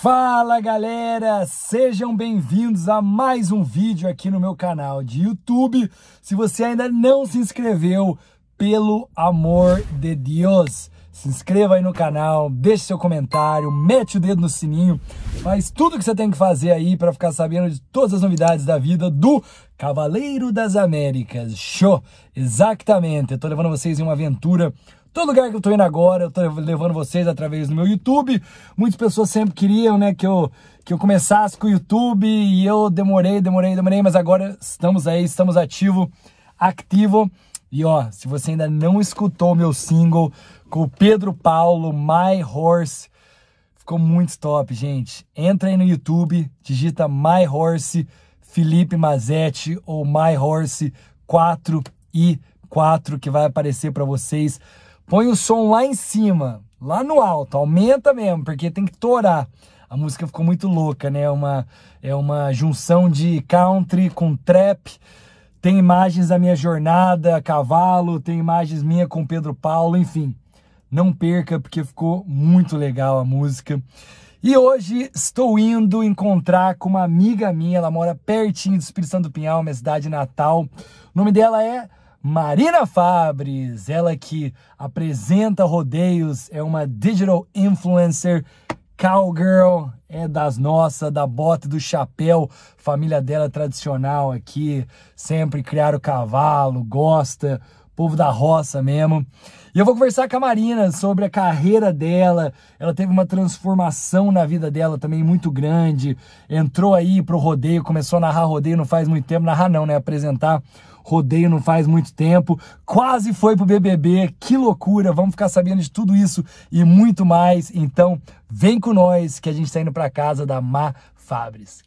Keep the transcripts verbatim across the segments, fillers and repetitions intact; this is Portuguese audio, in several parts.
Fala galera, sejam bem-vindos a mais um vídeo aqui no meu canal de YouTube. Se você ainda não se inscreveu, pelo amor de Deus, se inscreva aí no canal, deixe seu comentário, mete o dedo no sininho, faz tudo que você tem que fazer aí para ficar sabendo de todas as novidades da vida do Cavaleiro das Américas. Show! Exatamente, eu tô levando vocês em uma aventura. Todo lugar que eu tô indo agora, eu tô levando vocês através do meu YouTube. Muitas pessoas sempre queriam, né, que eu, que eu começasse com o YouTube e eu demorei, demorei, demorei, mas agora estamos aí, estamos ativo, ativo. E ó, se você ainda não escutou o meu single com o Pedro Paulo, My Horse, ficou muito top, gente. Entra aí no YouTube, digita My Horse, Felipe Mazetti ou My Horse quatro e quatro que vai aparecer para vocês. Põe o som lá em cima, lá no alto, aumenta mesmo, porque tem que torar. A música ficou muito louca, né? É uma, é uma junção de country com trap. Tem imagens da minha jornada a cavalo, tem imagens minha com Pedro Paulo, enfim. Não perca, porque ficou muito legal a música. E hoje estou indo encontrar com uma amiga minha, ela mora pertinho do Espírito Santo do Pinhal, minha cidade natal. O nome dela é Marina Fabres, ela que apresenta rodeios, é uma digital influencer, cowgirl, é das nossas, da bota e do chapéu, família dela tradicional aqui, sempre criaram cavalo, gosta, povo da roça mesmo. E eu vou conversar com a Marina sobre a carreira dela, ela teve uma transformação na vida dela também muito grande, entrou aí pro rodeio, começou a narrar rodeio não faz muito tempo, narrar não, né, apresentar rodeio não faz muito tempo, quase foi pro B B B, que loucura, vamos ficar sabendo de tudo isso e muito mais, então vem com nós que a gente tá indo pra casa da Má Fabres.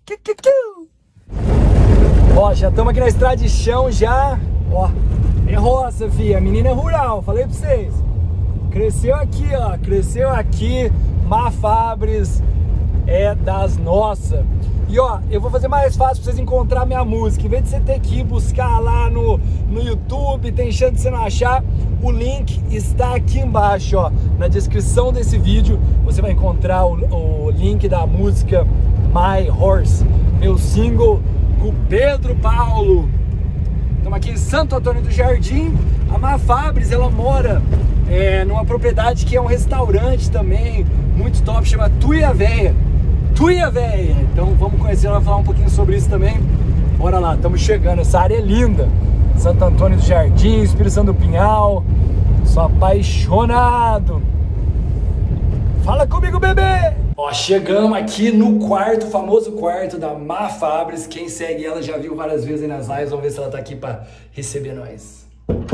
Ó, já estamos aqui na estrada de chão já, ó, é roça, filha, a menina é rural, falei pra vocês, cresceu aqui, ó, cresceu aqui, Má Fabres é das nossas. E ó, eu vou fazer mais fácil pra vocês encontrar minha música. Em vez de você ter que ir buscar lá no, no YouTube, tem chance de você não achar, o link está aqui embaixo, ó. Na descrição desse vídeo, você vai encontrar o, o link da música My Horse, meu single com Pedro Paulo. Estamos aqui em Santo Antônio do Jardim. A Má Fabres, ela mora é, numa propriedade que é um restaurante também, muito top, chama Tuia Véia. Tuia Véia, então vamos conhecer ela, falar um pouquinho sobre isso também. Bora lá, estamos chegando, essa área é linda. Santo Antônio do Jardim, Espírito Santo do Pinhal. Sou apaixonado. Fala comigo, bebê! Ó, chegamos aqui no quarto, famoso quarto da Má Fabres. Quem segue ela já viu várias vezes aí nas lives. Vamos ver se ela tá aqui pra receber nós.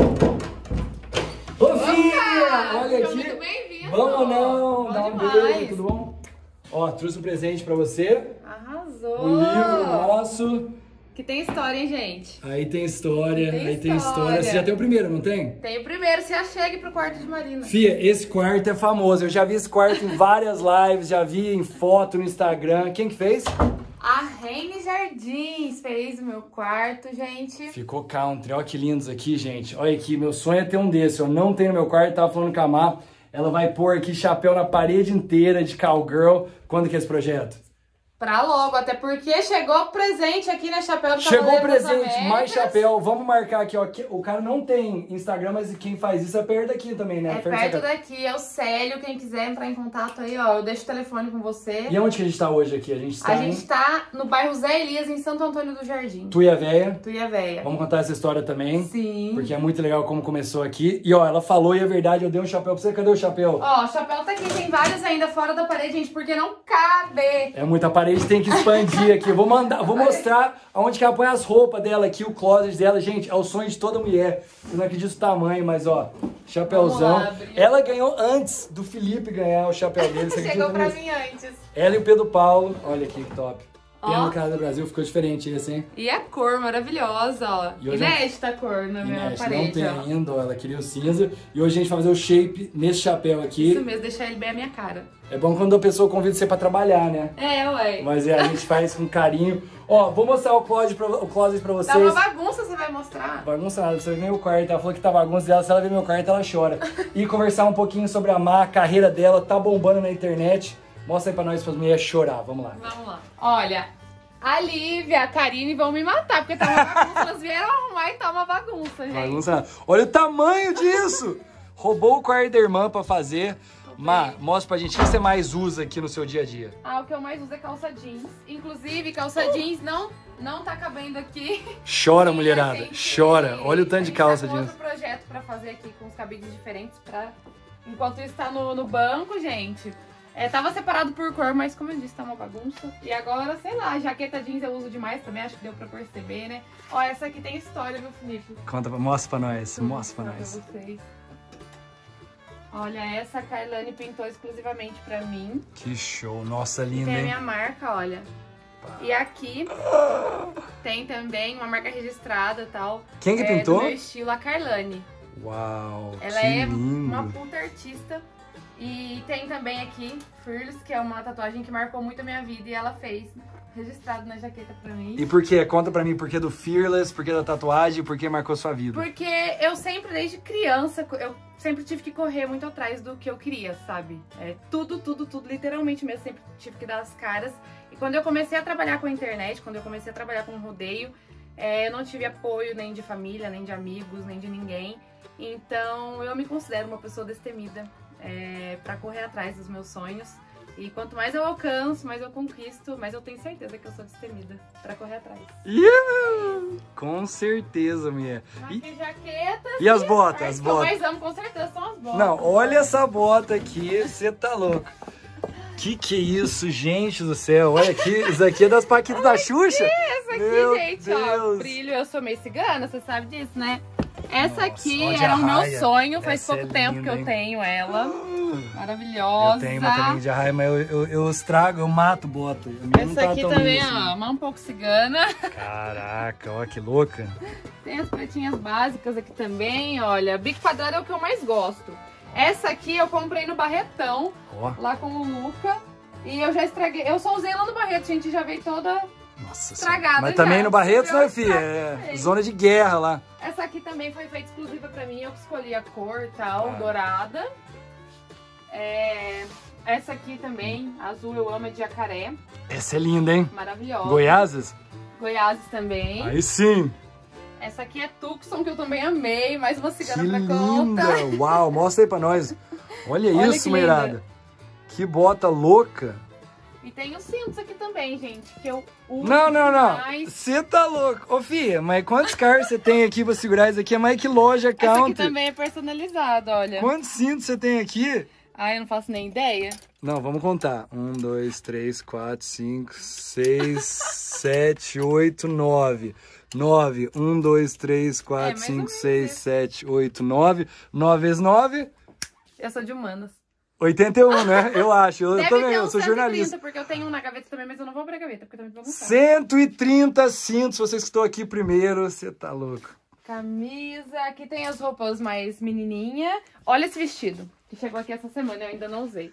Ô, filha! Olha aqui. Muito bem-vindo. Vamos ou não? Bom Dá um demais. beijo, tudo bom? Ó, trouxe um presente pra você. Arrasou. O livro nosso. Que tem história, hein, gente? Aí tem história, Tem aí tem história. história. Você já tem o primeiro, não tem? Tem o primeiro, se achegue pro quarto de Marina. Fia, esse quarto é famoso. Eu já vi esse quarto em várias lives, já vi em foto no Instagram. Quem que fez? A Reine Jardins fez o meu quarto, gente. Ficou country. Olha que lindos aqui, gente. Olha aqui, meu sonho é ter um desse. Eu não tenho no meu quarto, tava falando com a Má. Ela vai pôr aqui chapéu na parede inteira de cowgirl. Quando que é esse projeto? Pra logo, até porque chegou presente aqui, né, Chapéu do Chegou o Cavaleiro das presente, mais Américas. chapéu. Vamos marcar aqui, ó. O cara não tem Instagram, mas quem faz isso é perto daqui também, né? É perto daqui, é o Célio. Quem quiser entrar em contato aí, ó, eu deixo o telefone com você. E onde que a gente tá hoje aqui? A gente tá A em gente tá no bairro Zé Elias, em Santo Antônio do Jardim. Tuia Véia. Tuia Véia. Vamos contar essa história também. Sim. Porque é muito legal como começou aqui. E ó, ela falou e é verdade, eu dei um chapéu pra você. Cadê o chapéu? Ó, o chapéu tá aqui, tem vários ainda fora da parede, gente, porque não cabe. É muita parede, tem que expandir aqui. Eu vou mandar, vou mostrar aonde que ela põe as roupas dela aqui, o closet dela. Gente, é o sonho de toda mulher. Eu não acredito no tamanho, mas ó, chapéuzão. Vamos lá, Bri. Ela ganhou antes do Felipe ganhar o chapéu dele. Você Chegou acredita pra nisso? mim antes. Ela e o Pedro Paulo. Olha aqui que top. Ó. Pena Casa do Brasil, ficou diferente esse, hein? E a cor maravilhosa, ó. E hoje Inédita a cor na minha Inês, não parede, tem ó. ainda, ó, ela queria o cinza. E hoje a gente vai fazer o shape nesse chapéu aqui. Isso mesmo, deixar ele bem a minha cara. É bom quando a pessoa convida você pra trabalhar, né? É, ué. Mas é, a gente faz com carinho. Ó, vou mostrar o closet pra, o closet pra vocês. Dá uma bagunça, você vai mostrar. Bagunça nada, você vê meu quarto. Ela falou que tá bagunça dela, se ela ver meu quarto, ela chora. E conversar um pouquinho sobre a Má, a carreira dela, tá bombando na internet. Mostra aí pra nós, pra as mulheres chorar. Vamos lá. Vamos lá. Olha, a Lívia, a Karine vão me matar, porque tá uma bagunça. Elas vieram arrumar e tá uma bagunça, gente. Bagunça. Olha o tamanho disso! Roubou o quarto da irmã pra fazer. Má, mostra pra gente o que você mais usa aqui no seu dia a dia. Ah, o que eu mais uso é calça jeans. Inclusive, calça jeans não, não tá cabendo aqui. Chora, mulherada. Gente, Chora. Olha o tanto de calça jeans. A gente jeans. tá com outro projeto pra fazer aqui com os cabides diferentes. Pra... Enquanto isso tá no, no banco, gente. É, tava separado por cor, mas como eu disse, tá uma bagunça. E agora, sei lá, jaqueta jeans eu uso demais também. Acho que deu pra perceber, né? Ó, essa aqui tem história, meu Felipe. Conta, mostra pra nós. Mostra pra nós. Pra vocês. Olha, essa a Kailane pintou exclusivamente pra mim. Que show. Nossa, linda, Tem a hein? minha marca, olha. Pá. E aqui tem também uma marca registrada e tal. Quem que é, pintou? Do meu estilo, a Kailane. Uau, Ela que é lindo. uma puta artista. E tem também aqui Fearless, que é uma tatuagem que marcou muito a minha vida e ela fez registrado na jaqueta pra mim. E por quê? Conta pra mim por que do Fearless, por que da tatuagem, por que marcou sua vida? Porque eu sempre, desde criança, eu sempre tive que correr muito atrás do que eu queria, sabe? É, tudo, tudo, tudo, literalmente mesmo, sempre tive que dar as caras. E quando eu comecei a trabalhar com a internet, quando eu comecei a trabalhar com rodeio, é, eu não tive apoio nem de família, nem de amigos, nem de ninguém. Então eu me considero uma pessoa destemida é, pra correr atrás dos meus sonhos. E quanto mais eu alcanço, mais eu conquisto, mais eu tenho certeza que eu sou destemida pra correr atrás. Yeah! Com certeza, mulher. Aqui e... jaquetas. E as botas? As que botas. eu mais amo, com certeza, são as botas. Não, olha essa bota aqui, você tá louco. Que que é isso, gente do céu? Olha aqui, isso aqui é das Paquitas da Xuxa? Essa aqui, Meu gente, Deus. ó, brilho, eu sou meio cigana, você sabe disso, né? Essa Nossa, aqui ó, de era o meu arraia. sonho, faz Essa pouco é tempo linda, que eu hein? tenho ela. Maravilhosa. Eu tenho uma também de arraia, mas eu, eu, eu estrago, eu mato bota. A minha não Essa tá aqui tão também, linda ó, assim. uma um pouco cigana. Caraca, ó que louca. Tem as pretinhas básicas aqui também, olha. Bico quadrado é o que eu mais gosto. Essa aqui eu comprei no Barretão, Ó. lá com o Luca. E eu já estraguei, eu só usei lá no Barreto, gente, já veio toda Nossa estragada. senhora. Mas já. também no Barretos, Eu né, filha? É estraguei. zona de guerra lá. Essa aqui também foi feita exclusiva pra mim, eu que escolhi a cor e tal, Ah. dourada. É... Essa aqui também, azul eu amo, é de jacaré, Essa é linda, hein? maravilhosa. Goiásas? Goiás também. Aí sim. Essa aqui é Tucson, que eu também amei, mais uma Que cigana pra linda. conta. Uau, mostra aí pra nós. Olha, Olha isso, que mulherada. linda. Que bota louca. E tem os cintos aqui também, gente, que eu uso Não, não, não. demais. Você tá louco. Ô, filha, mas quantos carros você tem aqui pra segurar isso aqui? É mais que loja Essa aqui country. também é personalizada, olha. Quantos cintos você tem aqui? Ai, eu não faço nem ideia. Não, vamos contar. Um, dois, três, quatro, cinco, seis, sete, oito, nove. Nove. Um, dois, três, É, quatro, mais ou cinco, menos seis, isso. sete, oito, nove. Nove vezes nove? Eu sou de humanas. oitenta e um, né? Eu acho. Eu Deve também, ter eu uns sou cento e trinta, jornalista. porque eu tenho um na gaveta também, mas eu não vou pra gaveta, porque também vou bagunçar. cento e trinta cintos. Vocês que estão aqui primeiro, você tá louco. Camisa, aqui tem as roupas mais menininha. Olha esse vestido, que chegou aqui essa semana, eu ainda não usei.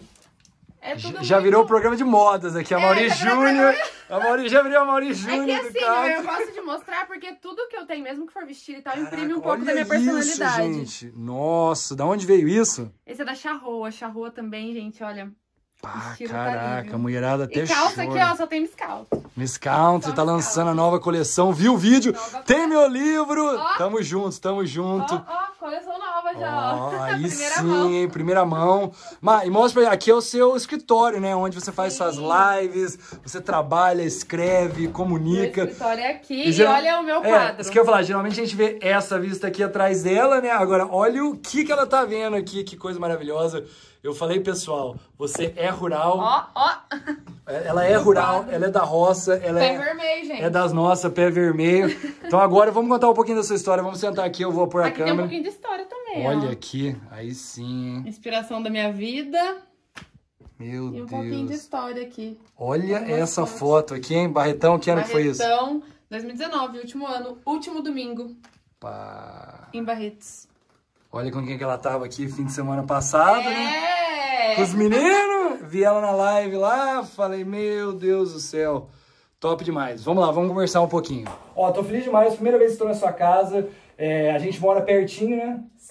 É tudo Já muito... virou o programa de modas aqui. A É, Mauri já virou Júnior. A Mauri, já virou a Mauri É Júnior que do assim, carro. eu gosto de mostrar, porque tudo que eu tenho, mesmo que for vestido e tal, imprime um Caraca, pouco da minha olha personalidade. Isso, gente. Nossa, da onde veio isso? Esse é da Charroa, Charroa também, gente, olha. Ah, Estilo caraca, tá lindo. a mulherada até E calça chora. aqui, ó, só tem Miss Calça. Miss Country Só tá Miss lançando Country. a nova coleção. Viu o vídeo? Nova Tem meu livro. Ó. Tamo junto, tamo Ó, junto. ó, coleção nova já, ó. Ó, aí Primeira sim, mão. hein? Primeira mão. Ma, e mostra pra aqui é o seu escritório, né? Onde você faz Sim. suas lives, você trabalha, escreve, Meu comunica. escritório é aqui e, geral- olha o meu É, quadro. isso que eu ia falar, geralmente a gente vê essa vista aqui atrás dela, né? Agora, olha o que, que ela tá vendo aqui, que coisa maravilhosa. Eu falei, pessoal, você é rural, Ó, ó. ela é rural, ela é da roça, ela Pé é, vermelho, gente. é das nossas, pé vermelho. Então agora vamos contar um pouquinho da sua história, vamos sentar aqui, eu vou pôr a Aqui tem um câmera. pouquinho de história também, Olha ó. aqui, aí sim, hein? Inspiração da minha vida Meu e um pouquinho de Deus. história aqui. Olha Algumas essa fotos. foto aqui, hein? Barretão, que ano que foi isso? Barretão, dois mil e dezenove, último ano, último domingo, Pá. em Barretos. Olha com quem que ela tava aqui fim de semana passado, né? É! Com os meninos, vi ela na live lá, falei, meu Deus do céu, top demais. Vamos lá, vamos conversar um pouquinho. Ó, tô feliz demais, primeira vez que estou na sua casa, é, a gente mora pertinho, né? Sim,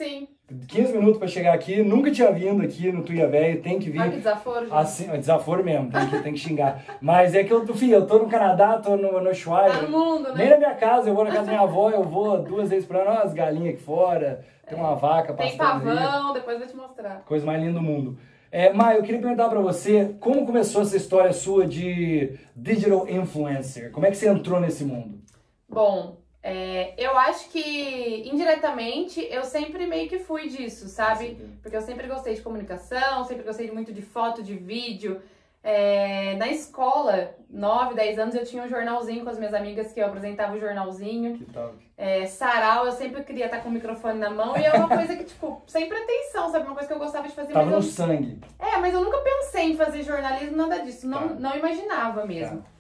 quinze minutos pra chegar aqui, nunca tinha vindo aqui no Tuia Velho, tem que vir. Olha que desaforo, gente. Assim, desaforo mesmo, tem que, tem que xingar. Mas é que eu, filho, eu tô no Canadá, tô no, no Ushuaia. Tá no mundo, né? Nem na minha casa, eu vou na casa da minha avó, eu vou duas vezes por ano, olha as galinhas aqui fora, tem uma vaca Tem pastando ali. pavão, depois eu vou te mostrar. Coisa mais linda do mundo. É, Mai, eu queria perguntar pra você, como começou essa história sua de digital influencer? Como é que você entrou nesse mundo? Bom, é, eu acho que indiretamente eu sempre meio que fui disso, sabe? Porque eu sempre gostei de comunicação, sempre gostei muito de foto, de vídeo. É, na escola, nove, dez anos, eu tinha um jornalzinho com as minhas amigas que eu apresentava o jornalzinho. Que top. É, sarau, eu sempre queria estar com o microfone na mão e é uma coisa que, tipo, sem pretensão, sabe? Uma coisa que eu gostava de fazer. Tava mas no eu... sangue. É, mas eu nunca pensei em fazer jornalismo, nada disso. Não, Tá. não imaginava mesmo. Tá.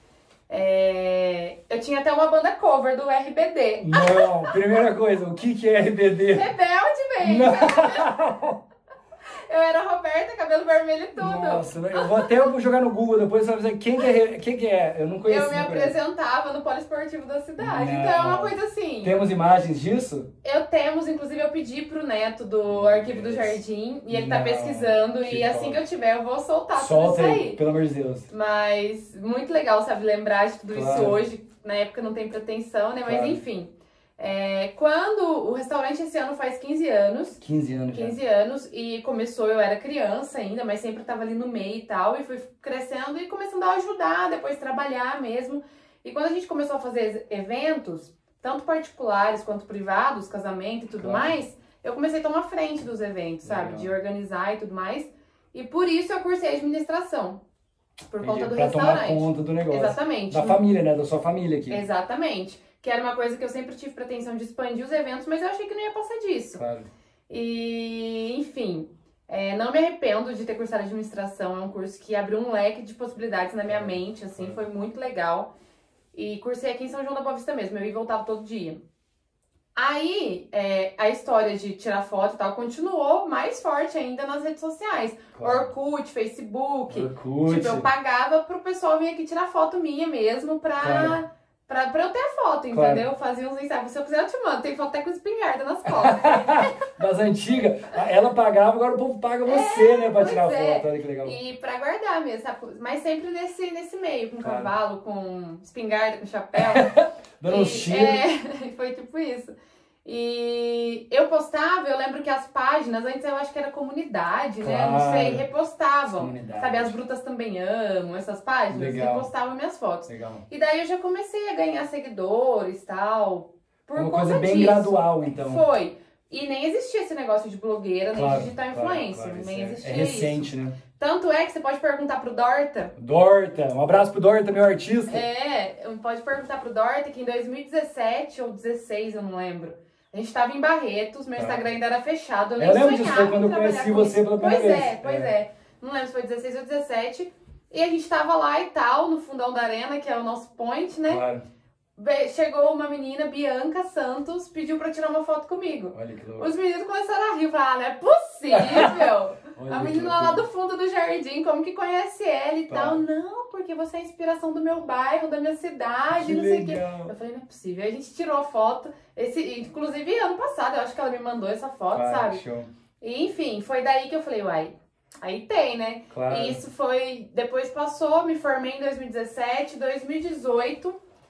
É, eu tinha até uma banda cover do R B D. Não, primeira coisa, o que que é R B D? Rebelde mesmo. Não. Eu era a Roberta, cabelo vermelho e tudo. Nossa, eu vou até jogar no Google depois, você vai dizer quem que é, quem que é, eu não conheço. Eu me não conheço. apresentava no poliesportivo da cidade. Não. Então é uma coisa assim. Temos imagens disso? Eu temos, inclusive eu pedi pro Neto do Arquivo do Jardim e ele tá Não, pesquisando que e assim top. que eu tiver eu vou soltar Solta tudo isso aí, aí. pelo amor de Deus. Mas muito legal, sabe, lembrar de tudo Claro. isso hoje. Na época não tem pretensão, né? Mas Claro. enfim. É, quando o restaurante esse ano faz quinze anos, quinze anos já. quinze anos, e começou, eu era criança ainda, mas sempre tava ali no meio e tal, e fui crescendo e começando a ajudar, depois trabalhar mesmo. E quando a gente começou a fazer eventos, tanto particulares quanto privados, casamento e tudo Claro. mais, eu comecei a tomar frente dos eventos, sabe? Legal. De organizar e tudo mais. E por isso eu cursei administração. Por Entendi, conta do pra restaurante. tomar conta do negócio. Exatamente. Da família, né? Da sua família aqui. Exatamente. Que era uma coisa que eu sempre tive pretensão de expandir os eventos, mas eu achei que não ia passar disso. Claro. E, enfim, é, não me arrependo de ter cursado administração. É um curso que abriu um leque de possibilidades na minha mente, assim, foi muito legal. E cursei aqui em São João da Boa Vista mesmo, eu ia e voltava todo dia. Aí, é, a história de tirar foto e tal continuou mais forte ainda nas redes sociais. Claro. Orkut, Facebook. Orkut. Tipo, eu pagava pro pessoal vir aqui tirar foto minha mesmo pra... Claro. Pra, pra eu ter foto, Claro. entendeu? Fazia uns ensaios. Se eu quiser, eu te mando. Tem foto até com espingarda nas costas. Das antigas, ela pagava, agora o povo paga você, né? Pra pois tirar é. foto. Olha que legal. E pra guardar mesmo, sabe? Mas sempre nesse, nesse meio, com Claro. cavalo, com espingarda, com chapéu. Dando E, uns tiros. é, foi tipo isso. E eu postava, eu lembro que as páginas, antes eu acho que era comunidade, né? Não sei, Claro. repostavam. Comunidade. Sabe, as brutas também amam, essas páginas, Legal. repostavam minhas fotos. Legal. E daí eu já comecei a ganhar seguidores e tal. Por Uma conta coisa bem disso. gradual, então. Foi. E nem existia esse negócio de blogueira, nem Claro, de digital claro, influencer. claro, isso nem é- existia É recente, isso. né? Tanto é que você pode perguntar pro Dorta. Dorta, um abraço pro Dorta, meu artista. É, pode perguntar pro Dorta que em dois mil e dezessete ou dezesseis, eu não lembro. A gente tava em Barretos, meu Tá. Instagram ainda era fechado. Eu, nem Eu lembro disso, sonhava foi quando em eu conheci trabalhar com você isso. pela primeira pois vez. É, pois É. é. Não lembro se foi dezesseis ou dezessete. E a gente tava lá e tal, no fundão da arena, que é o nosso point, né? Claro. Ve- Chegou uma menina, Bianca Santos, pediu pra tirar uma foto comigo. Olha que louco. Os meninos começaram a rir, falaram, ah, não é possível! Olha A que menina lá loucura. do fundo do jardim, como que conhece ela e Tá. tal? Não, porque você é a inspiração do meu bairro, da minha cidade, Que não sei o quê. legal. Eu falei, não é possível. Aí a gente tirou a foto, esse, inclusive ano passado, eu acho que ela me mandou essa foto, Claro, sabe? show. E, enfim, foi daí que eu falei, uai, aí tem, né? Claro. E isso foi, depois passou, me formei em dois mil e dezessete, dois mil e dezoito,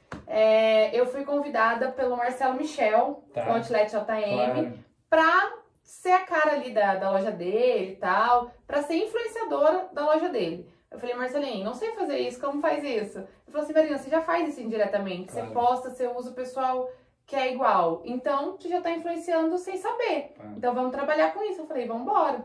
é, eu fui convidada pelo Marcelo Michel, Tá. do Outlet J M, Claro. pra ser a cara ali da, da loja dele e tal, pra ser influenciadora da loja dele. Eu falei, Marcelinho, não sei fazer isso, como faz isso? Ele falou assim, Marina, você já faz isso indiretamente, Claro. você posta, você usa o pessoal que é igual, então você já tá influenciando sem saber. Claro. Então vamos trabalhar com isso. Eu falei, vamos embora.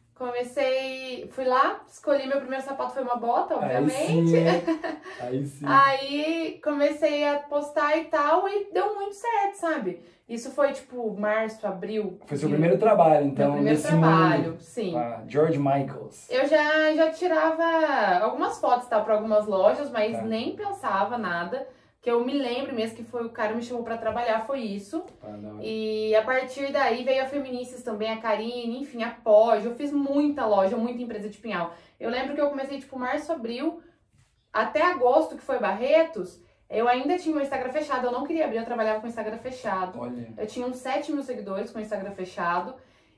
Comecei, fui lá, escolhi meu primeiro sapato, foi uma bota, obviamente. Aí sim, hein? Aí sim. Aí comecei a postar e tal, e deu muito certo, sabe? Isso foi tipo março, abril. Foi seu de- primeiro trabalho, então, meu primeiro nesse trabalho, mundo. sim. Ah, George Michaels. Eu já, já tirava algumas fotos, tá, para algumas lojas, mas Tá. nem pensava nada. Que eu me lembro mesmo que foi o cara que me chamou pra trabalhar, foi isso. Ah, da hora. E a partir daí veio a Feministas também, a Karine, enfim, a Poj. Eu fiz muita loja, muita empresa de Pinhal. Eu lembro que eu comecei, tipo, março, abril, até agosto, que foi Barretos, eu ainda tinha o Instagram fechado. Eu não queria abrir, eu trabalhava com o Instagram fechado. Olha. Eu tinha uns sete mil seguidores com o Instagram fechado.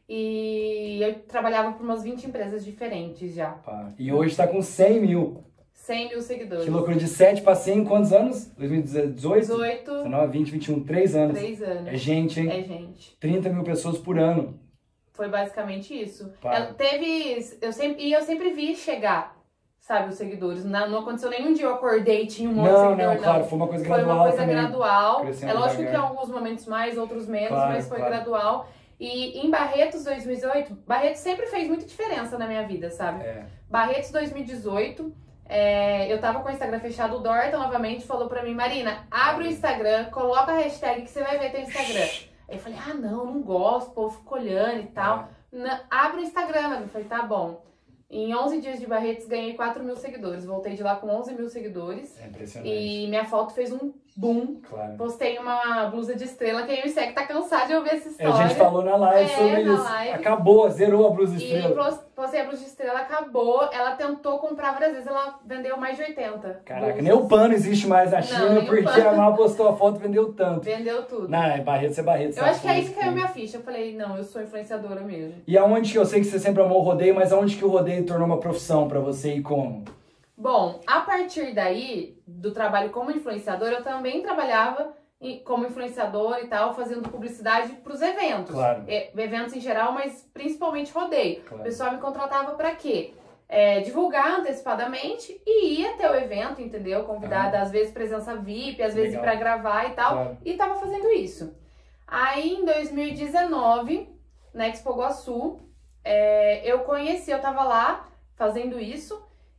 E eu trabalhava para umas vinte empresas diferentes já. Pá. E hoje tá com cem mil. cem mil seguidores. Que loucura, de sete para cem em quantos anos? dois mil e dezoito? dezoito. dezenove, vinte, vinte e um, três anos. três anos. É gente, hein? É gente. trinta mil pessoas por ano. Foi basicamente isso. Pá. Ela teve... Eu sempre, e eu sempre vi chegar, sabe, os seguidores. Não, não aconteceu nenhum dia eu acordei e tinha um monte Não, de seguidor, não, não. claro, foi uma coisa gradual Foi uma coisa também. gradual. Crescendo É lógico devagar. que em alguns momentos mais, outros menos, Claro, mas foi claro. gradual. E em Barretos dois mil e dezoito, Barretos sempre fez muita diferença na minha vida, sabe? É. Barretos dois mil e dezoito, é, eu tava com o Instagram fechado, o Dorta novamente falou pra mim, Marina, abre o Instagram, coloca a hashtag que você vai ver teu Instagram. Aí eu falei, ah não, não gosto, o povo fica olhando e tal. É. Na, abre o Instagram, Marina. Eu falei, tá bom. Em onze dias de Barretos ganhei quatro mil seguidores, voltei de lá com onze mil seguidores. É impressionante. E minha foto fez um boom. Claro. Postei uma blusa de estrela, quem me segue tá cansado de ouvir essa É, história. a gente falou na live É, sobre na isso. live. Acabou, zerou a blusa E estrela. pos- postei a blusa de estrela, acabou. Ela tentou comprar várias vezes, ela vendeu mais de oitenta. Caraca, blusas. nem o pano existe mais na China, nem o porque pano. a Mal postou a foto e vendeu tanto. Vendeu tudo. Não, é Barretos é Barretos. Eu sabe? acho que é aí que Isso. caiu minha ficha. Eu falei, não, eu sou influenciadora mesmo. E aonde que eu sei que você sempre amou o rodeio, mas aonde que o rodeio tornou uma profissão pra você e como? Bom, a partir daí, do trabalho como influenciadora, eu também trabalhava em- como influenciadora e tal, fazendo publicidade pros eventos. Claro. É, eventos em geral, mas principalmente rodeio. Claro. O pessoal me contratava pra quê? É, divulgar antecipadamente e ir até o evento, entendeu? Convidada, às vezes presença V I P, às vezes Legal. pra gravar e tal. Claro. E tava fazendo isso. Aí, em dois mil e dezenove, na Expo Iguaçu, é, eu conheci, eu tava lá fazendo isso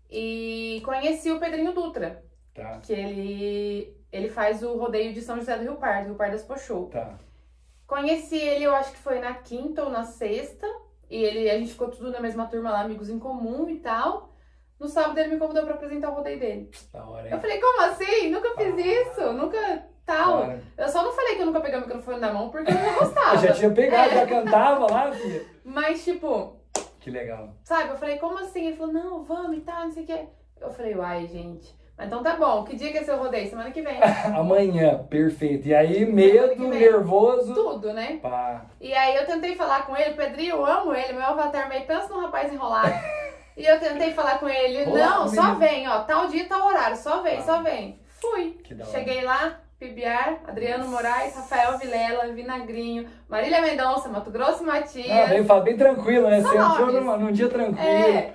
e conheci o Pedrinho Dutra, Tá, que ele, ele faz o rodeio de São José do Rio Pardo, Rio Pardo Expo Show. tá. Conheci ele, eu acho que foi na quinta ou na sexta, e ele, a gente ficou tudo na mesma turma lá, amigos em comum e tal. No sábado ele me convidou pra apresentar o rodeio dele. Da hora, Eu hein? falei, como assim? Nunca fiz isso, nunca tal. Claro. Eu só não falei que eu nunca peguei o microfone na mão porque eu não Eu gostava. já tinha pegado, É. já cantava lá, filha. Mas, tipo, Que legal. sabe, eu falei, como assim? Ele falou, não, vamos e tal, não sei o quê. Eu falei, uai, gente. Mas então tá bom, que dia que é seu rodeio? Semana que vem. Amanhã, perfeito. E aí, Semana medo, que vem. nervoso. Tudo, né? Pá. E aí eu tentei falar com ele, Pedrinho, eu amo ele, meu avatar meio, pensa num rapaz enrolado. E eu tentei falar com ele, Olá, não, só menino. vem, ó, tal dia, tal horário, só vem, Ah. só vem. Fui. Que da hora. Cheguei lá, Pibiar, Adriano Moraes, Rafael Vilela, Vinagrinho, Marília Mendonça, Mato Grosso e Matias. Ah, bem, fala, bem tranquilo, né? Só Você entrou nomes. num, num dia tranquilo. É.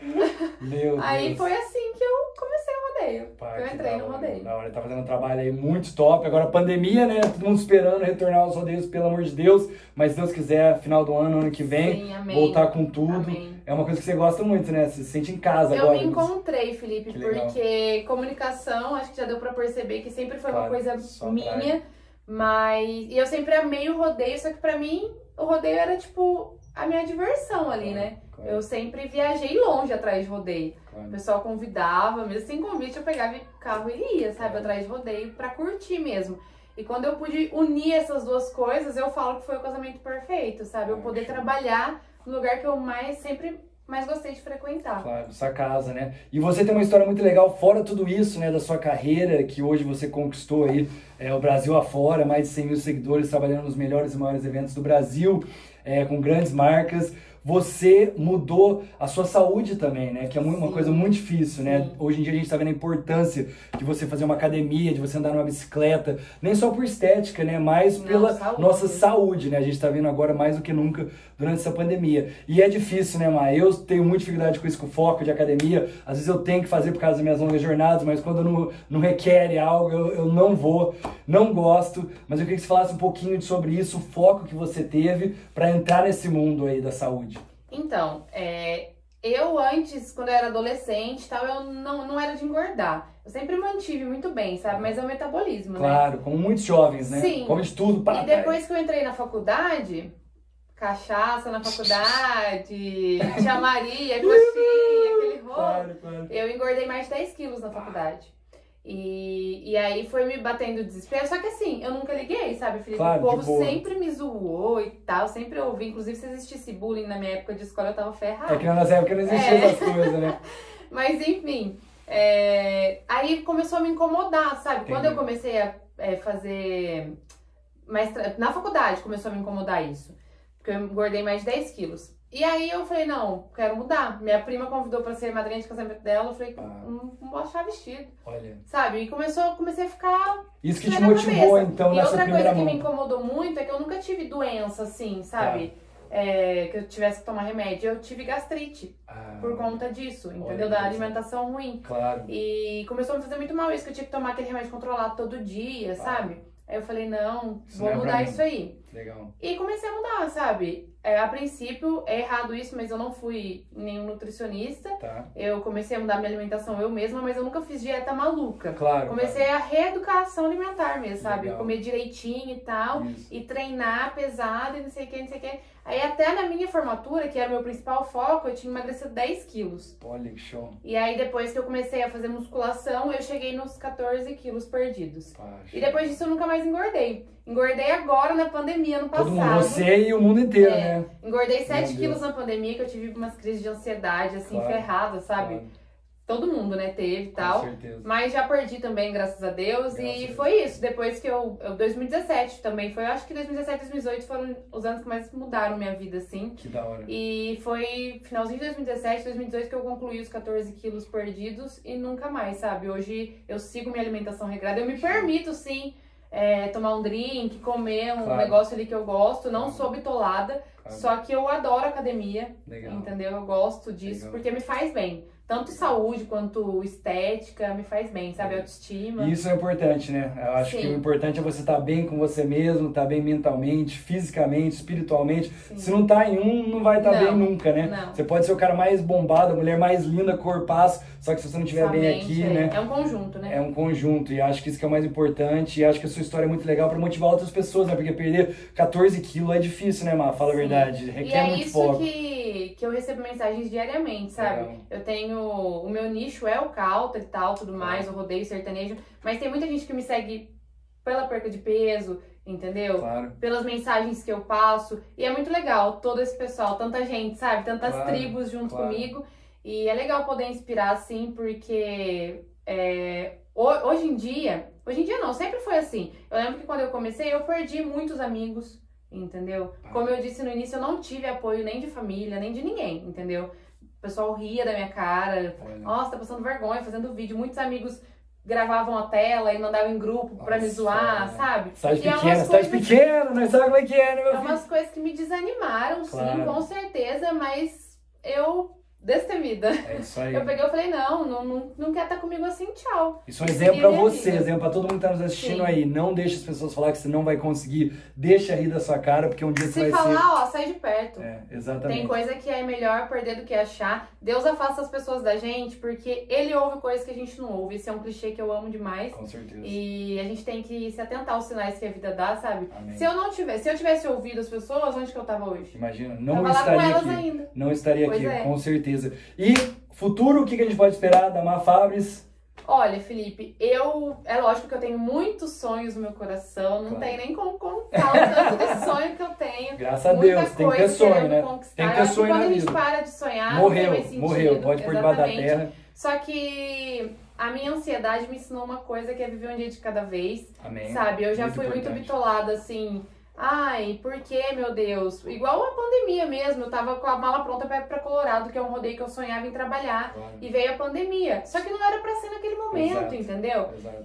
Meu Aí Deus. foi assim que eu comecei o rodeio. Pá, que eu que entrei da no hora, rodeio. Da hora, ele tá fazendo um trabalho aí muito top. Agora, pandemia, né? Todo mundo esperando retornar aos rodeios, pelo amor de Deus. Mas se Deus quiser, final do ano, ano que vem, Sim, amém. voltar com tudo. Amém. É uma coisa que você gosta muito, né? Você se sente em casa Eu agora. me encontrei, Felipe, Que legal. porque comunicação, acho que já deu pra perceber que sempre foi Claro, uma coisa só minha, praia. mas e eu sempre amei o rodeio, só que pra mim o rodeio era tipo a minha diversão ali, né? Claro. Eu sempre viajei longe atrás de rodeio. Claro. O pessoal convidava, mesmo sem convite eu pegava o carro e ia, sabe, É. atrás de rodeio pra curtir mesmo. E quando eu pude unir essas duas coisas, eu falo que foi o casamento perfeito, sabe? Eu Ah, poder show. trabalhar no lugar que eu mais sempre mais gostei de frequentar. Claro, sua casa, né? E você tem uma história muito legal, fora tudo isso, né, da sua carreira, que hoje você conquistou aí é, o Brasil afora, mais de cem mil seguidores, trabalhando nos melhores e maiores eventos do Brasil, é, com grandes marcas. Você mudou a sua saúde também, né? Que é mu- uma Sim. coisa muito difícil, né? Sim. Hoje em dia a gente tá vendo a importância de você fazer uma academia, de você andar numa bicicleta, nem só por estética, né? Mas Não, pela saúde. nossa saúde, né? A gente tá vendo agora mais do que nunca durante essa pandemia. E é difícil, né, Má? Eu tenho muita dificuldade com isso, com o foco de academia. Às vezes eu tenho que fazer por causa das minhas longas jornadas, mas quando não, não requer algo, eu, eu não vou, não gosto. Mas eu queria que você falasse um pouquinho sobre isso, o foco que você teve para entrar nesse mundo aí da saúde. Então, é, eu antes, quando eu era adolescente e tal, eu não, não era de engordar. Eu sempre mantive muito bem, sabe? Mas é o metabolismo, né? Claro, como muitos jovens, né? Sim. Come de tudo. Pá, E depois que eu entrei na faculdade, cachaça na faculdade, tia Maria, coxinha, aquele rolo, Claro, claro. eu engordei mais de dez quilos na faculdade. E, e aí foi me batendo o desespero, só que assim, eu nunca liguei, sabe, Felipe? Claro, O de povo boa. sempre me zoou e tal, sempre ouvi. Inclusive, se existisse bullying na minha época de escola, eu tava ferrada. É que na nossa época não existia É. essas coisas, né? Mas enfim, é, aí começou a me incomodar, sabe? Entendi. Quando eu comecei a é, fazer mais tra- na faculdade começou a me incomodar isso. porque eu engordei mais de dez quilos. E aí eu falei, não, quero mudar. Minha prima convidou pra ser madrinha de casamento dela, eu falei, Ah. não, não vou achar vestido. Olha. Sabe? E começou, comecei a ficar... Isso que te na motivou, cabeça. então, e nessa outra primeira coisa que mão. me incomodou muito é que eu nunca tive doença, assim, sabe? É, que eu tivesse que tomar remédio. Eu tive gastrite Ah, por conta disso, entendeu? olha, Da alimentação ruim. Claro. E começou a me fazer muito mal isso, que eu tinha que tomar aquele remédio controlado todo dia, sabe? Aí eu falei, não, Isso vou não é pra mudar mim. isso aí. Legal. E comecei a mudar, sabe? É, a princípio, é errado isso, mas eu não fui nenhum nutricionista. Tá. Eu comecei a mudar minha alimentação eu mesma, mas eu nunca fiz dieta maluca. Claro. Comecei a reeducação alimentar mesmo, sabe? Legal. Comer direitinho e tal. Isso. E treinar pesado e não sei o que, não sei o que. Aí até na minha formatura, que era o meu principal foco, eu tinha emagrecido dez quilos. Olha que show. E aí depois que eu comecei a fazer musculação, eu cheguei nos quatorze quilos perdidos. Poxa. E depois disso eu nunca mais engordei. Engordei agora na pandemia, no passado. Todo mundo, você e o mundo inteiro, É, né? Engordei sete Meu quilos Deus. na pandemia, que eu tive umas crises de ansiedade, assim, Claro, ferrada, sabe? Claro, Todo mundo, né, teve e tal. com certeza. Mas já perdi também, graças a Deus. Graças a e Deus. foi isso. Depois que eu, eu. dois mil e dezessete também foi. Eu acho que dois mil e dezessete, dois mil e dezoito foram os anos que mais mudaram minha vida, assim. Que da hora. E foi finalzinho de dois mil e dezessete, dois mil e dezoito que eu concluí os quatorze quilos perdidos e nunca mais, sabe? Hoje eu sigo minha alimentação regrada. Eu me permito, sim, é, tomar um drink, comer um Claro. negócio ali que eu gosto. Não Claro. sou bitolada. Claro. Só que eu adoro academia. Legal. Entendeu? Eu gosto disso Legal. porque me faz bem. Tanto saúde quanto estética me faz bem, sabe? Autoestima. E isso é importante, né? Eu acho que Sim. o importante é você estar bem com você mesmo, estar bem mentalmente, fisicamente, espiritualmente. Sim. Se não tá em um, não vai estar Não, bem nunca, né? não. Você pode ser o cara mais bombado, a mulher mais linda, corpaço, só que se você não estiver bem Somente, aqui, é. né? É um conjunto, né? É um conjunto, e acho que isso que é o mais importante, e acho que a sua história é muito legal pra motivar outras pessoas, né? Porque perder quatorze quilos é difícil, né, Má? Fala a Sim. verdade, E requer é muito isso foco. que, que eu recebo mensagens diariamente, sabe? Legal. Eu tenho... O meu nicho é o country e tal, tudo mais, o rodeio sertanejo. Mas tem muita gente que me segue pela perca de peso, entendeu? Claro. Pelas mensagens que eu passo. E é muito legal todo esse pessoal, tanta gente, sabe? Tantas Claro, tribos junto claro. comigo. E é legal poder inspirar, assim, porque... é, ho- hoje em dia... Hoje em dia não, sempre foi assim. Eu lembro que quando eu comecei, eu perdi muitos amigos, entendeu? Como eu disse no início, eu não tive apoio nem de família, nem de ninguém, entendeu? O pessoal ria da minha cara. Olha. Nossa, tá passando vergonha fazendo vídeo. Muitos amigos gravavam a tela e mandavam em grupo pra me Nossa, zoar, é. sabe? Cidade E é pequena, umas cidade coisas- pequena, nós sabemos como é que é, né, meu É filho? umas coisas que me desanimaram, Claro. sim, com certeza, mas eu, destemida, É isso aí. eu peguei e falei, não, não, não, não quer estar comigo assim, tchau. Isso é um E exemplo seguir pra minha você, vida. exemplo pra todo mundo que tá nos assistindo Sim. aí. Não deixe as pessoas falar que você não vai conseguir. Deixa rir da sua cara, porque um dia você Se vai falar, ó, sai de perto. ser... É, exatamente. Tem coisa que é melhor perder do que achar. Deus afasta as pessoas da gente, porque Ele ouve coisas que a gente não ouve. Esse é um clichê que eu amo demais. Com certeza. E a gente tem que se atentar aos sinais que a vida dá, sabe? Amém. Se eu não tivesse, se eu tivesse ouvido as pessoas, onde que eu tava hoje? Imagina, não Tava lá com estaria elas aqui. ainda. Não estaria Pois aqui, é. com certeza. E futuro, o que que a gente pode esperar da Má Fabris? Olha, Felipe, eu... É lógico que eu tenho muitos sonhos no meu coração. Não Claro. tem nem como contar o tanto de sonho que eu tenho. Graças a Muita Deus, tem que ter coisa sonho, querendo né? conquistar. Tem que Eu ter acho sonho quando na a gente vida. para de sonhar, não Morreu, tem mais sentido. morreu, pode pôr debaixo da Exatamente. terra. Só que a minha ansiedade me ensinou uma coisa que é viver um dia de cada vez. Amém. Sabe, eu já Muito fui muito importante. bitolada, assim. Ai, por que, meu Deus? Igual a pandemia mesmo, eu tava com a mala pronta pra ir pra Colorado, que é um rodeio que eu sonhava em trabalhar. Claro. E veio a pandemia. Só que não era pra ser naquele momento, Exato. entendeu? Exato.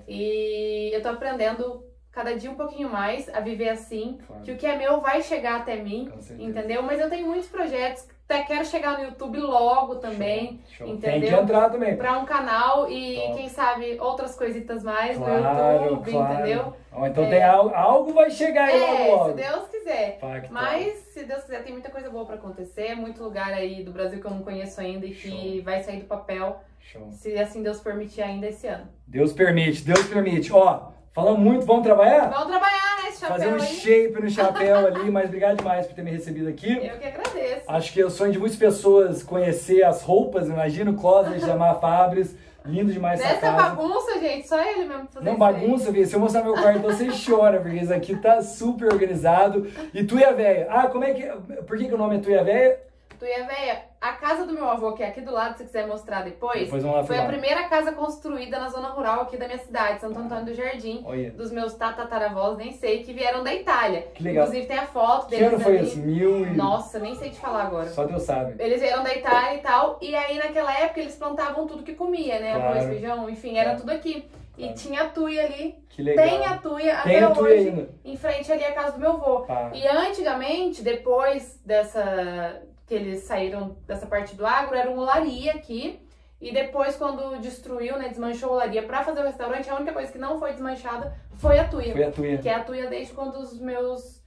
E eu tô aprendendo cada dia um pouquinho mais a viver assim. Claro. Que o que é meu vai chegar até mim, Com certeza. entendeu? Mas eu tenho muitos projetos. Até quero chegar no YouTube logo também. Show, show. entendeu? Tem que entrar também. Pra um canal e, Top. quem sabe, outras coisitas mais Claro, no YouTube, claro. entendeu? Ó, então É. tem algo, algo vai chegar aí É, logo logo. se Deus quiser. Pacto. Mas, se Deus quiser, tem muita coisa boa pra acontecer. Muito lugar aí do Brasil que eu não conheço ainda e que Show. vai sair do papel, Show. se assim Deus permitir ainda esse ano. Deus permite, Deus permite. Ó, falando muito, vamos trabalhar? Vamos trabalhar, né, esse chapéu Fazer um aí. shape no chapéu ali, mas obrigado demais por ter me recebido aqui. Eu que agradeço. Acho que é o sonho de muitas pessoas conhecer as roupas, imagina o closet da Má Fabris. Lindo demais essa Nessa casa. bagunça, gente, só ele mesmo fazer Não isso aí. bagunça, Vê. Se eu mostrar meu quarto, você chora, porque isso aqui tá super organizado. E tu e a véia. Ah, como é que. Por que, que o nome é tu e a véia? Tu Tuia Véia, a casa do meu avô, que é aqui do lado, se você quiser mostrar depois, depois vamos lá foi filmar. a primeira casa construída na zona rural aqui da minha cidade, Santo Antônio do Jardim, Olha. dos meus tataravós, nem sei, que vieram da Itália. Que legal. Inclusive tem a foto Que deles ano foi ali. isso? Mil e... Nossa, nem sei te falar agora. Só Deus sabe. Eles vieram da Itália e tal, e aí naquela época eles plantavam tudo que comia, né? Claro. Arroz, feijão, enfim, era tudo aqui. E Claro. tinha a tuia ali. Que legal. Tem a tuia Tem até a tuia hoje, ainda. em frente ali à casa do meu avô. Tá. E antigamente, depois dessa que eles saíram dessa parte do agro, era uma olaria aqui. E depois, quando destruiu, né, desmanchou a olaria pra fazer o restaurante, a única coisa que não foi desmanchada foi a tuia. Foi a tuia. Que é a tuia desde quando os meus...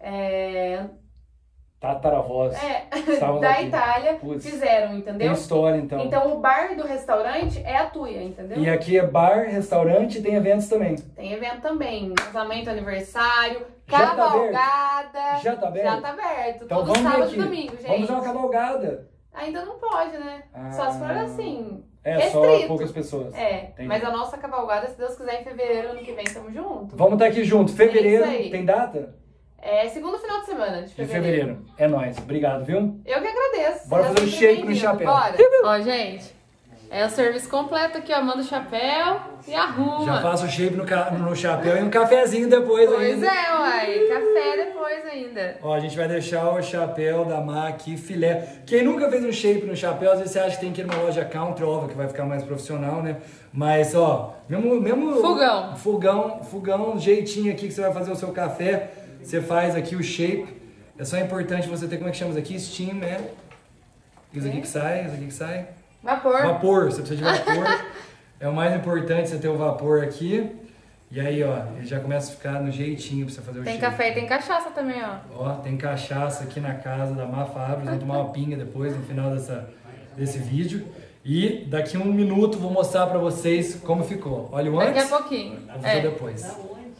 É, Tataravós. é, Estavam da aqui. Itália Putz, fizeram, Tem entendeu? história, então. Então o bar do restaurante é a tuia, entendeu? E aqui é bar, restaurante e tem eventos também. Tem evento também, casamento, aniversário, Já tá cavalgada. Já tá aberto? Já tá aberto. Então Todo vamos ver sábado aqui. e domingo, gente. Vamos fazer uma cavalgada. Ainda não pode, né? Ah. Só se for assim. É, só restrito. poucas pessoas. É, Entendi. mas a nossa cavalgada, se Deus quiser, em fevereiro, ano que vem, tamo junto. Vamos estar aqui junto. Fevereiro, É isso aí. tem data? É segundo final de semana de De fevereiro. fevereiro. É nóis. Obrigado, viu? Eu que agradeço. Bora Já fazer o sempre shape no bem-vindo. chapéu. Bora. Ó, gente, é o serviço completo aqui, ó. Manda o chapéu e arruma. Já faço o shape no, ca... no chapéu e um cafezinho depois Pois ainda. é, uai. Café depois ainda. Ó, a gente vai deixar o chapéu da Má aqui, filé. Quem nunca fez um shape no chapéu, às vezes você acha que tem que ir numa loja country, óbvio que vai ficar mais profissional, né? Mas, ó, mesmo... mesmo Fogão. Fogão, fogão, jeitinho aqui que você vai fazer o seu café, você faz aqui o shape. É só importante você ter, como é que chama isso aqui? Steam, né? Isso aqui que sai, isso aqui que sai. Vapor. Vapor, você precisa de vapor. É o mais importante você ter o vapor aqui. E aí, ó, ele já começa a ficar no jeitinho pra você fazer o Tem shape. café e tem cachaça também, ó. Ó, tem cachaça aqui na casa da Má Fabris, vamos tomar uma pinga depois no final dessa, desse vídeo. E daqui a um minuto vou mostrar pra vocês como ficou. Olha o antes, Daqui a pouquinho. vou fazer É. depois.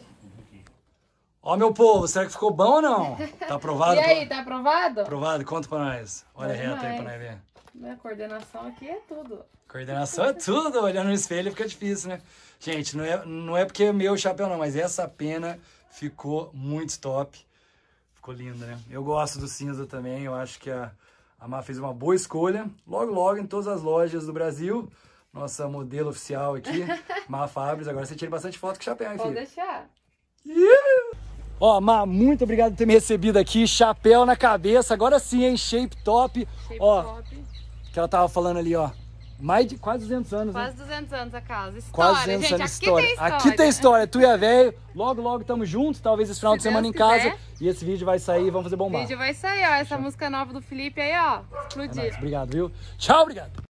Ó, meu povo, será que ficou bom ou não? Tá aprovado? E aí, tá aprovado? Aprovado? Conta pra nós. Olha Bom reto aí demais. pra nós ver. Minha coordenação aqui é tudo. Coordenação é tudo, olhando no espelho fica difícil, né? Gente, não é, não é porque é meu chapéu não, mas essa pena ficou muito top. Ficou linda, né? Eu gosto do cinza também, eu acho que a, a Má fez uma boa escolha. Logo, logo, em todas as lojas do Brasil, nossa modelo oficial aqui, Má Fabris. Agora você tira bastante foto com o chapéu, hein, Pode filho? deixar. Yeah! Ó, Má, muito obrigado por ter me recebido aqui. Chapéu na cabeça, agora sim, hein? Shape top. Shape Ó, top. que ela tava falando ali, ó. Mais de quase duzentos anos, né? Quase duzentos anos a casa. História, Quase duzentos gente. anos de Aqui história. tem história. Aqui tem história. Tu e a velho. Logo, logo tamo juntos. Talvez esse final Se de semana Deus em casa. quiser. E esse vídeo vai sair e vamos fazer O bombar. vídeo vai sair, ó. Essa música nova do Felipe aí, ó. É Explodir. nóis. Obrigado, viu? Tchau, obrigado.